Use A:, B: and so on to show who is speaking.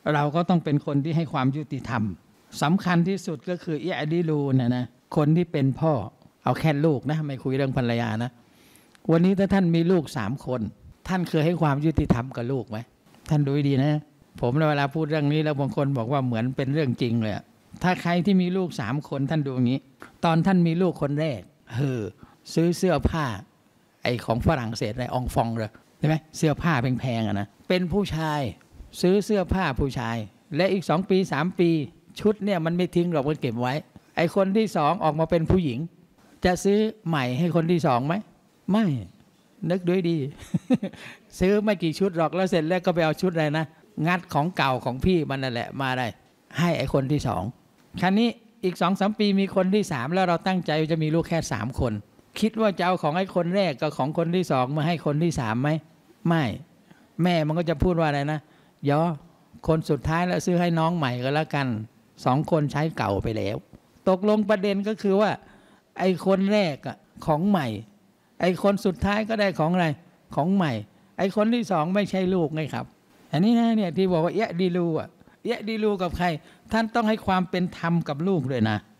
A: เราก็ต้องเป็นคนที่ให้ความยุติธรรมสำคัญที่สุดก็คืออิอดิลูนะคนที่เป็นพ่อเอาแค่ลูกนะไม่คุยเรื่องภรรยานะวันนี้ถ้าท่านมีลูก3 คนท่านเคยให้ความยุติธรรมกับลูกไหมท่านดูดีนะผมเวลาพูดเรื่องนี้แล้วบางคนบอกว่าเหมือนเป็นเรื่องจริงเลยถ้าใครที่มีลูก3 คนท่านดูอย่างนี้ตอนท่านมีลูกคนแรกซื้อเสื้อผ้าไอ้ของฝรั่งเศสในองฟองเลยใช่ไหมเสื้อผ้าแพงๆนะเป็นผู้ชายซื้อเสื้อผ้าผู้ชายและอีก2 ปี3 ปีชุดเนี่ยมันไม่ทิ้งหรอกมันเก็บไว้ไอ้คนที่2ออกมาเป็นผู้หญิงจะซื้อใหม่ให้คนที่2ไหมไม่นึกด้วยดี ซื้อไม่กี่ชุดหรอกแล้วเสร็จแล้วก็ไปเอาชุดอะไรนะงัดของเก่าของพี่มันนั่นแหละมาได้ให้ไอ้คนที่2ครั้นี้อีก 2-3 ปีมีคนที่3แล้วเราตั้งใจจะมีลูกแค่3 คนคิดว่าจะเอาของไอ้คนแรกกับของคนที่2มาให้คนที่3ไหมไม่แม่มันก็จะพูดว่าอะไรนะย่อคนสุดท้ายแล้วซื้อให้น้องใหม่ก็แล้วกัน2 คนใช้เก่าไปแล้วตกลงประเด็นก็คือว่าไอ้คนแรกของใหม่ไอ้คนสุดท้ายก็ได้ของอะไรของใหม่ไอ้คนที่2ไม่ใช่ลูกไงครับอันนี้นะเนี่ยที่บอกว่าเอะดีลูกับใครท่านต้องให้ความเป็นธรรมกับลูกด้วยนะ